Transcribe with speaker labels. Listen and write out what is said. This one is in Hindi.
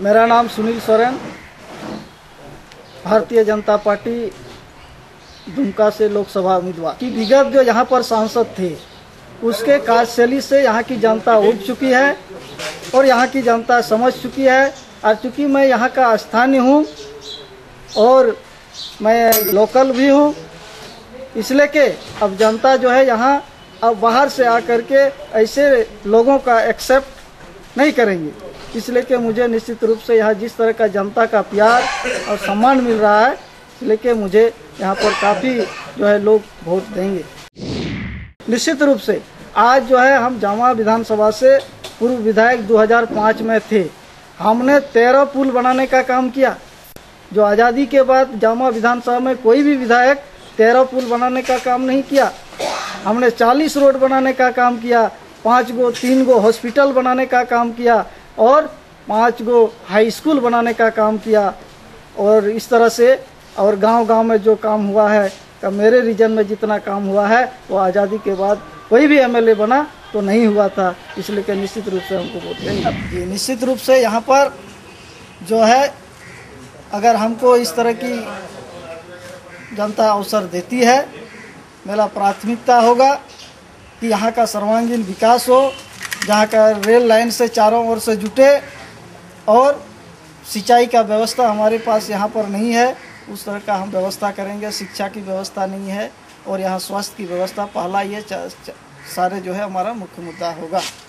Speaker 1: मेरा नाम सुनील सोरेन, भारतीय जनता पार्टी दुमका से लोकसभा उम्मीदवार की विगत जो यहाँ पर सांसद थे उसके कार्यशैली से यहाँ की जनता उब चुकी है और यहाँ की जनता समझ चुकी है। और चूँकि मैं यहाँ का स्थानीय हूँ और मैं लोकल भी हूँ, इसलिए कि अब जनता जो है यहाँ अब बाहर से आकर के ऐसे लोगों का एक्सेप्ट नहीं करेंगे। इसलिए कि मुझे निश्चित रूप से यहाँ जिस तरह का जनता का प्यार और सम्मान मिल रहा है, इसलिए कि मुझे यहाँ पर काफ़ी जो है लोग वोट देंगे। निश्चित रूप से आज जो है हम जामा विधानसभा से पूर्व विधायक 2005 में थे। हमने 13 पुल बनाने का काम किया। जो आज़ादी के बाद जामा विधानसभा में कोई भी विधायक 13 पुल बनाने का काम नहीं किया। हमने 40 रोड बनाने का काम किया, 3 गो हॉस्पिटल बनाने का काम किया और 5 गो हाई स्कूल बनाने का काम किया। और इस तरह से और गांव-गांव में जो काम हुआ है, का मेरे रीजन में जितना काम हुआ है वो आज़ादी के बाद कोई भी एमएलए बना तो नहीं हुआ था। इसलिए कि निश्चित रूप से हमको वोट देंगे। निश्चित रूप से यहाँ पर जो है अगर हमको इस तरह की जनता अवसर देती है, मेरा प्राथमिकता होगा कि यहाँ का सर्वांगीण विकास हो, जहाँ का रेल लाइन से चारों ओर से जुटे और सिंचाई का व्यवस्था हमारे पास यहाँ पर नहीं है, उस तरह का हम व्यवस्था करेंगे। शिक्षा की व्यवस्था नहीं है और यहाँ स्वास्थ्य की व्यवस्था, पहला ये सारे जो है हमारा मुख्य मुद्दा होगा।